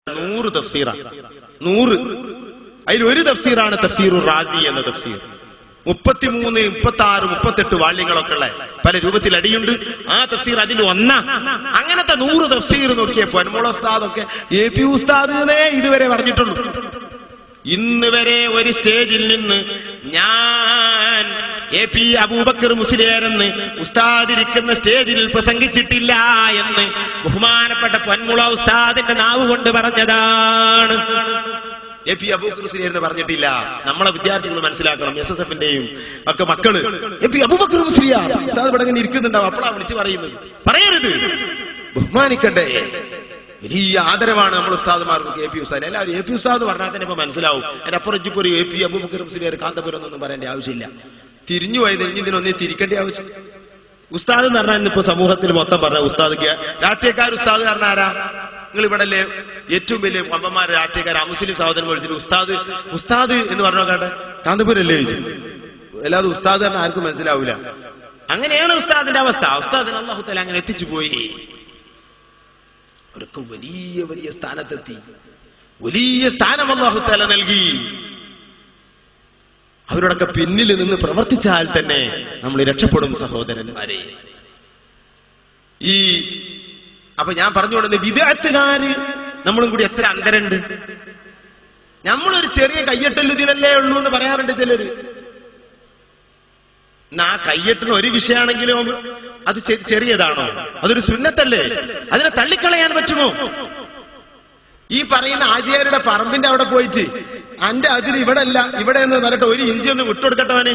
100 തഫ്സീറാണ്. 100. അതിലൊരു തഫ്സീറാണ് തഫ്സീറുർ റാസി എന്ന തഫ്സീർ. 33, 36, 38 വാള്യങ്ങളൊക്കെ ഉള്ള പല രൂപത്തിൽ അടിയുണ്ട്. ആ തഫ്സീർ അതിൽ ഒന്നാ. അങ്ങനത്തെ 100 തഫ്സീർ നോക്കിയ പൊന്മുള ഉസ്താദൊക്കെ AP ഉസ്താദ് ഇതുവരെ പറഞ്ഞിട്ടുള്ളൂ. ഇന്ന് വരെ ഒരു സ്റ്റേജിൽ നിന്ന് ഞാൻ AP അബൂബക്കർ മുസ്ലിയാരെന്ന് ഉസ്താദിരിക്കുന്ന സ്റ്റേജിൽ പ്രസംഗിച്ചിട്ടില്ല എന്ന് ബഹുമാനപ്പെട്ട പൊന്മുള ഉസ്താദിന്റെ നാവ് കൊണ്ട് പറഞ്ഞതാണ്. AP അബൂബക്കർ മുസ്ലിയാരെന്ന് പറഞ്ഞിട്ടില്ല. നമ്മളെ വിദ്യാർത്ഥികൾ മനസ്സിലാക്കണം. SSFന്റെയും ഒക്കെ മക്കള് AP അബൂബക്കർ മുസ്ലിയാർ ഉസ്താദ് ഇവിടെ ഇങ്ങനെ ഇരിക്കുന്നുണ്ടാവും. അപ്പോഴാണ് വിളിച്ച് പറയുന്നത്. പറയരുത്, ബഹുമാനിക്കണ്ടേ. വലിയ ആദരവാണ് നമ്മൾ ഉസ്താദുമാർക്ക്. AP ഉസ്താദ് എല്ലാവരും AP ഉസ്താദ് പറഞ്ഞാൽ തന്നെ ഇപ്പൊ മനസ്സിലാവും. എന്റെ അപ്പുറം ഒരു AP അബൂബക്കർ മുസ്ലിയാർ കാന്തപുരം എന്നൊന്നും പറയേണ്ട ആവശ്യമില്ല. തിരിഞ്ഞു പോയത് ഇതിനൊന്നും തിരിക്കേണ്ട ആവശ്യം. ഉസ്താദ് എന്ന് പറഞ്ഞാൽ ഇന്നിപ്പോ സമൂഹത്തിൽ മൊത്തം പറഞ്ഞ ഉസ്താദ് രാഷ്ട്രീയക്കാർ ഉസ്താദ് പറഞ്ഞ ആരാ? നിങ്ങൾ ഇവിടെ അല്ലേ ഏറ്റവും വലിയ പമ്പന്മാരെ രാഷ്ട്രീയക്കാർ മുസ്ലിം സഹോദരൻ വിളിച്ചിട്ട് ഉസ്താദ് ഉസ്താദ് എന്ന് പറഞ്ഞോ കേട്ടെ കാന്തപുരല്ലേ ചോദിച്ചു. അല്ലാതെ ഉസ്താദ് പറഞ്ഞാൽ ആർക്കും മനസ്സിലാവില്ല. അങ്ങനെയാണ് ഉസ്താദിന്റെ അവസ്ഥ. ഉസ്താദിന് അല്ലാഹു തആല അങ്ങനെ എത്തിച്ചു പോയി. അവർക്ക് വലിയ വലിയ സ്ഥാനത്തെത്തി. വലിയ സ്ഥാനം അല്ലാഹു തആല നൽകി. അവരോടൊക്കെ പിന്നിൽ നിന്ന് പ്രവർത്തിച്ചാൽ തന്നെ നമ്മൾ രക്ഷപ്പെടും സഹോദരന്മാരെ. അപ്പൊ ഞാൻ പറഞ്ഞുകൊണ്ടത് വിദഅത്തുകാര് നമ്മളും കൂടി എത്ര അന്തരണ്ട്. നമ്മളൊരു ചെറിയ കയ്യെട്ടൽ ഇതിലല്ലേ ഉള്ളൂ എന്ന് പറയാറുണ്ട് ചിലര്. ആ കയ്യെട്ടിന് ഒരു വിഷയമാണെങ്കിലും അത് ചെറിയതാണോ? അതൊരു സുന്നത്തല്ലേ? അതിനെ തള്ളിക്കളയാൻ പറ്റുമോ? ഈ പറയുന്ന ആചാര്യരുടെ പറമ്പിന്റെ അവിടെ പോയിട്ട് അന്റെ അതിൽ ഇവിടെ അല്ല ഇവിടെ എന്ന് പറഞ്ഞിട്ട് 1 ഇഞ്ച് ഒന്ന് വിട്ടുകൊടുക്കട്ടവനെ.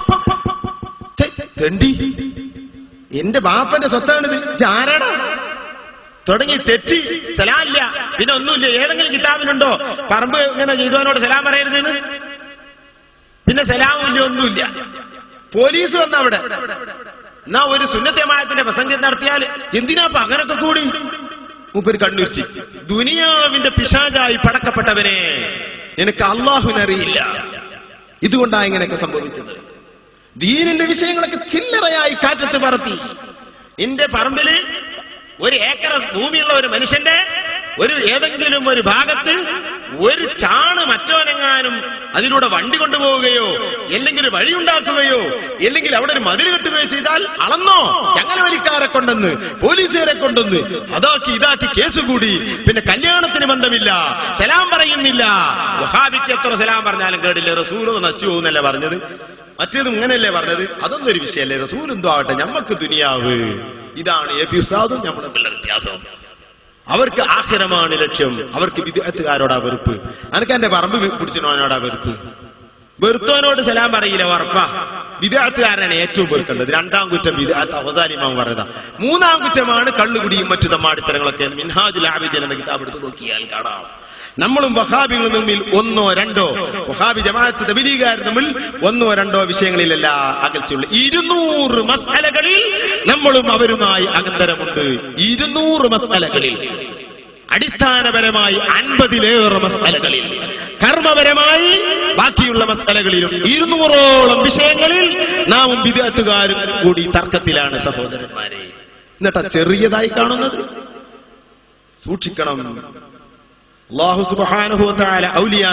തെണ്ടി, എന്റെ ബാപ്പന്റെ സ്വത്താണിത്, ആരാടാ തുടങ്ങി തെറ്റി. സലാമില്ല, പിന്നെ ഒന്നുമില്ല. ഏതെങ്കിലും കിതാബിലുണ്ടോ പറമ്പ് ഇങ്ങനെ ചെയ്തവനോട് സലാം പറയരുതെന്ന്? പിന്നെ സലാമും ഇല്ല, ഒന്നുമില്ല. പോലീസ് വന്ന അവിടെ എന്നാ ഒരു സുന്നത്തമായത്തിന്റെ പ്രസംഗം നടത്തിയാൽ എന്തിനാ അങ്ങനൊക്കെ കൂടി? മൂപ്പര് കണ്ണുരിച്ച്, ദുനിയാവിന്റെ പിശാചായി പടക്കപ്പെട്ടവനെ, നിനക്ക് അള്ളാഹുവിനറിയില്ല. ഇതുകൊണ്ടാണ് ഇങ്ങനെയൊക്കെ സംഭവിച്ചത്. ദീനിന്റെ വിഷയങ്ങളൊക്കെ ചില്ലറയായി കാറ്റത്ത് പറത്തി. നിന്റെ പറമ്പില് 1 ഏക്കർ ഭൂമിയുള്ള ഒരു മനുഷ്യന്റെ ഏതെങ്കിലും ഒരു ഭാഗത്ത് ഒരു ചാണ് മറ്റോനെങ്ങാനും അതിലൂടെ വണ്ടി കൊണ്ടുപോവുകയോ അല്ലെങ്കിൽ വഴിയുണ്ടാക്കുകയോ അല്ലെങ്കിൽ അവിടെ ഒരു മതിൽ കെട്ടുകയോ ചെയ്താൽ അളന്നോ ചങ്ങലവലിക്കാരെ കൊണ്ടെന്ന് പോലീസുകാരെ കൊണ്ടെന്ന് അതാക്കി ഇതാക്കി കേസ് കൂടി. പിന്നെ കല്യാണത്തിന് ബന്ധമില്ല, സലാം പറയുന്നില്ല. വഹാബിക്ക് എത്ര സലാം പറഞ്ഞാലും കേടില്ല, റസൂൽ നശിച്ചു പോകുന്നല്ലേ പറഞ്ഞത്. മറ്റേതും ഇങ്ങനെയല്ലേ പറഞ്ഞത്. അതൊന്നും ഒരു വിഷയമല്ലേ. റസൂൽ എന്തോ ആവട്ടെ, ഞമ്മക്ക് ദുനിയാവ്. ഇതാണ് AP ഉസ്താദും നമ്മുടെ വ്യത്യാസം. അവർക്ക് ആഖിറമാണ് ലക്ഷ്യം. അവർക്ക് വിദഅത്തുകാരോടാ വെറുപ്പ്. അനക്ക് എന്റെ പറമ്പ് പിടിച്ചിനോനോടാ വെറുപ്പ്. വെറുത്തോനോട് സലാം പറയില്ല, ഉറപ്പാ. വിദഅത്തുകാരനാണ് ഏറ്റവും വെറുക്കേണ്ടത്. 2ാം കുറ്റം വിദഅത്ത്. അവസാനിമാൻ പറയുന്ന 3ാം കുറ്റമാണ് കള്ളുകുടിയും മറ്റു തമ്മാടിത്തരങ്ങളൊക്കെ. മിൻഹാജുൽ ആബിദീൻ എന്ന കിതാബ് എടുത്ത് നോക്കിയാൽ കാണാം. നമ്മളും വഹാബികളും തമ്മിൽ 1ഓ 2ഓ വഹാബി ജമാഅത്ത് തബ്ലീഗുകാർ തമ്മിൽ 1ഓ 2ഓ വിഷയങ്ങളിലല്ല അകൽച്ചയുള്ളൂ. 200 മസ്അലകളിൽ നമ്മളും അവരുമായി അകന്തരമുണ്ട്. 200 മസ്അലകളിൽ, അടിസ്ഥാനപരമായി 50ലേറെ മസ്അലകളിൽ, കർമ്മപരമായി ബാക്കിയുള്ള മസ്അലകളിലും 200ഓളം വിഷയങ്ങളിൽ നാമും ബിദ്അത്തുകാരും കൂടി തർക്കത്തിലാണ് സഹോദരന്മാരെ. എന്നിട്ടാ ചെറിയതായി കാണുന്നത്. സൂക്ഷിക്കണം. അല്ലാഹു സുബ്ഹാനഹു വ തആല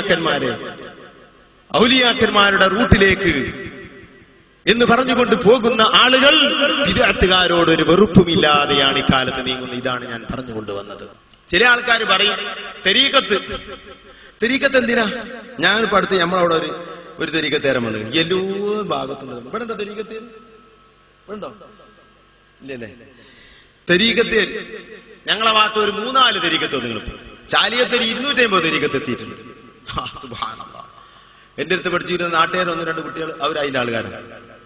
ഔലിയാക്കന്മാരുടെ റൂട്ടിലേക്ക് എന്ന് പറഞ്ഞുകൊണ്ട് പോകുന്ന ആളുകൾ ബിദ്അത്തുകാരോട് ഒരു വെറുപ്പുമില്ലാതെയാണ് ഇക്കാലത്ത് നീങ്ങുന്നത്. ഇതാണ് ഞാൻ പറഞ്ഞുകൊണ്ടുവന്നത്. ചില ആൾക്കാർ പറയും തെരീക്കത്ത് എന്തിനാ? ഞാൻ ഇപ്പൊ അടുത്ത് നമ്മളവിടെ ഒരു തെരീക്കത്തേരം വന്നു. എല്ലാ ഭാഗത്തുണ്ട്. ഇവിടെ ഉണ്ടോ തെരീക്കത്തേര്? ഉണ്ടോ? ഇല്ലല്ലേ. തെരീക്കത്തേര് ഞങ്ങളെ ഭാഗത്ത് ഒരു 3-4 തെരീക്കത്തോ നിങ്ങളിപ്പോ ചാലിയത്തേര് 250 തെരീക്കത്ത് എത്തിയിട്ടുണ്ട്. സുബ്ഹാനല്ലാഹ്. എന്റെ അടുത്ത് പഠിച്ചിരുന്ന നാട്ടുകാർ 1-2 കുട്ടികൾ അവർ അതിന്റെ ആളുകാരാണ്.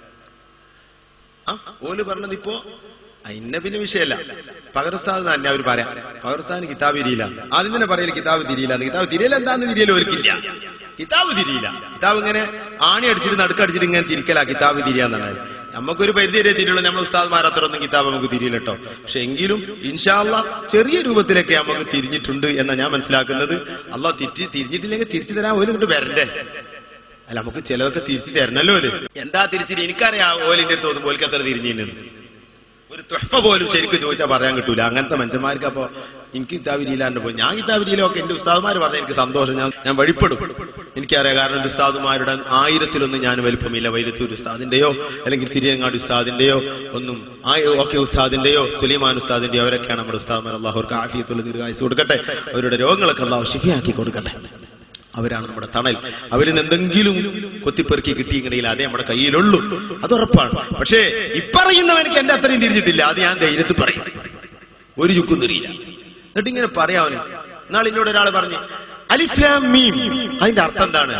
ഓല് പറഞ്ഞത് ഇപ്പോ ഇന്ന പിന്നെ വിഷയമല്ല. പകർസ്ഥാൻ തന്നെ അവർ പറയാം. പകർസ്ഥാന് കിതാബ് തിരിയില്ല. ആദ്യം തന്നെ പറയല് കിതാബ് തിരിയില്ല. കിതാബ് തിരിയല എന്താന്ന് തിരിയല്ലോ ഓർക്കില്ല. കിതാബ് തിരിയില്ല. കിതാബ് ഇങ്ങനെ ആണി അടിച്ചിട്ട് നടുക്കടിച്ചിട്ട് ഇങ്ങനെ തിരിക്കല. കിതാബ് തിരിയാന്നാണ്. നമുക്കൊരു പരിധി വരെ തിരിയുള്ളൂ. നമ്മൾ ഉസ്താദ്മാർ അത്രയൊന്നും കിതാബ് നമുക്ക് തിരിയില്ല കേട്ടോ. പക്ഷെ എങ്കിലും ഇൻഷാ അല്ലാഹ് ചെറിയ രൂപത്തിലൊക്കെ നമുക്ക് തിരിഞ്ഞിട്ടുണ്ട് എന്നാണ് ഞാൻ മനസ്സിലാക്കുന്നത്. അല്ലാഹ് തിരിഞ്ഞിട്ടില്ലെങ്കിൽ തിരിച്ചു തരാൻ ഓലും കൊണ്ട് വരണ്ടേ? അല്ല, നമുക്ക് ചിലവൊക്കെ തിരിച്ചു തരണല്ലോ. എന്താ തിരിച്ചിട്ട് എനിക്കറിയാം. ഓലിന്റെ അടുത്ത് തോന്നുമ്പോൾ ഓൽക്ക് അത്ര തിരിഞ്ഞിട്ടുണ്ട്. ഒരു തുഹ്ഫ പോലും ശരിക്കും ചോദിച്ചാൽ പറയാൻ കിട്ടൂല. അങ്ങനത്തെ മനുഷ്യന്മാർക്ക് അപ്പോ എനിക്ക് കിതാബിരിയിലാണ്ട് പോയി. ഞാൻ കിതാബിരിയിലൊക്കെ എന്റെ ഉസ്താദുമാർ പറഞ്ഞ എനിക്ക് സന്തോഷം, ഞാൻ വഴിപ്പെടും. എനിക്കറിയാം. കാരണം എന്റെ ഉസ്താദുമാരുടെ 1000-ലൊന്നും ഞാൻ വലിപ്പമില്ല. വൈലത്തൂർ ഉസ്താദിന്റെയോ അല്ലെങ്കിൽ തിരിയങ്ങാടി ഉസ്താദിന്റെയോ ഒന്നും, ഓക്കെ ഉസ്താദിന്റെയോ സുലൈമാൻ ഉസ്താദിന്റെയോ അവരൊക്കെയാണ് നമ്മുടെ ഉസ്താദുമാർ. അള്ളാഹു അവർക്ക് ആഫിയത്തുള്ള ദീർഘായുസ്സ് കൊടുക്കട്ടെ. അവരുടെ രോഗങ്ങളൊക്കെ അള്ളാഹു ശിഫയാക്കി കൊടുക്കട്ടെ. അവരാണ് നമ്മുടെ തണൽ. അവരിൽ നിന്ന് എന്തെങ്കിലും കൊത്തിപ്പെറുക്കി കിട്ടിയെങ്കിൽ അതേ നമ്മുടെ കയ്യിലുള്ളൂ, അതുറപ്പാണ്. പക്ഷേ ഇപ്പറയുന്നവനക്ക് എന്റെ അത്രയും തിരിഞ്ഞിട്ടില്ല. അത് ഞാൻ ധൈര്യത്തിൽ പറയും, ഒരു ചുക്കും തിരിയില്ല. എന്നിട്ട് ഇങ്ങനെ പറയാവന്. എന്നാൽ എന്നോട് ഒരാൾ പറഞ്ഞു അലിഫ് ലാം മീം അതിന്റെ അർത്ഥം എന്താണ്?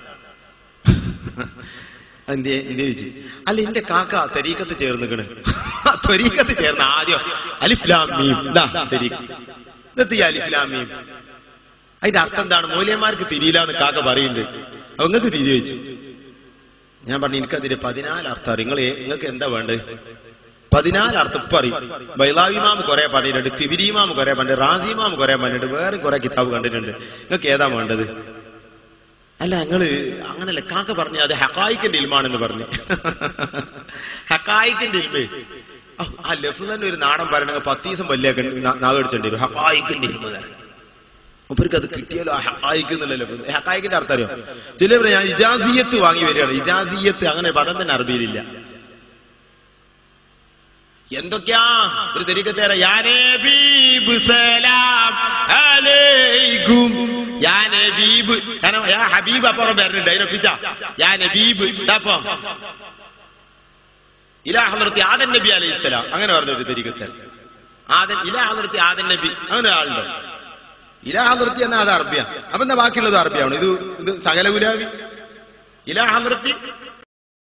എന്തേ ചോദിച്ചു. അല്ല എന്റെ കാക്ക തരീക്കത്ത് ചേർന്നിക്കണ്. തരീക്കത്ത് ചേർന്ന ആദ്യം അലിഫ് ലാം മീം തരീക്കത്ത് അലിഫ് ലാം മീം അതിന്റെ അർത്ഥം എന്താണ്? മൂല്യന്മാർക്ക് തിരിയില്ല എന്ന് കാക്ക പറയുന്നുണ്ട്. അപ്പൊ നിങ്ങൾക്ക് തിരി വെച്ചു. ഞാൻ പറഞ്ഞു എനിക്കതിന് 14 അർത്ഥം അറിയും. നിങ്ങൾക്ക് എന്താ വേണ്ടത്? 14 അർത്ഥം ഇപ്പൊ അറിയും. ബൈലാവിമാം കുറെ പറഞ്ഞിട്ടുണ്ട്, തിബിരിമാം കുറെ പറഞ്ഞിട്ടുണ്ട്, റാസിമാം കുറെ പറഞ്ഞിട്ടുണ്ട്, വേറെ കുറെ കിതാബ് കണ്ടിട്ടുണ്ട്. നിങ്ങൾക്ക് ഏതാ വേണ്ടത്? അല്ല ഞങ്ങള് അങ്ങനല്ല, കാക്ക പറഞ്ഞു അത് ഹഖായിക്കിന്റെ ഇൽമാണെന്ന് പറഞ്ഞു. ഹഖായിക്കിന്റെ ഇൽമേ ആ ലഫ് തന്നെ ഒരു നാടൻ പറയണെങ്കിൽ 10 ദിവസം വലിയ നാഗടിച്ചേണ്ടി വരും. ഹഖായിക്കിന്റെ ഇൽമ തരാം. മുപ്പർക്ക് അത് കിട്ടിയാലോ ഹഖായിക്കുന്നില്ലല്ലോ. ഹഖായിക്കിന്റെ അർത്ഥം അറിയോ? ചിലവർ ഞാൻ ഇജാസിയത്ത് വാങ്ങി വരികയാണ്. ഇജാസിയത്ത് അങ്ങനെ പദം തന്നെ അറബിയിലില്ല. എന്തൊക്കെയാ ഒരു തരീക്കത്തേറെ യാ നബീബ് സലാം അലൈക്കും, യാ നബീബ്, കാരണം യാ ഹബീബ് അപ്പുറം വരുന്നുണ്ട്. അതിനൊപ്പിച്ച യാ നബീബ് അപ്പൊ ഇലാ ഹദ്റത്തി ആദൻ നബി അലൈഹിസ്സലാം അങ്ങനെ പറഞ്ഞൊരു തരീക്കത്തേർ. ഇലാ ഹദ്റത്തി ആദൻ നബി അങ്ങനെ ഒരാളുണ്ടോ? ഇലാ ഹദ്റത്തി എന്നാ അത് അറബിയ. അപ്പൊ എന്താ ബാക്കിയുള്ളത് അറബിയാണ്? ഇത് സകല ഗുലാബി. ഇലാ ഹദ്റത്തി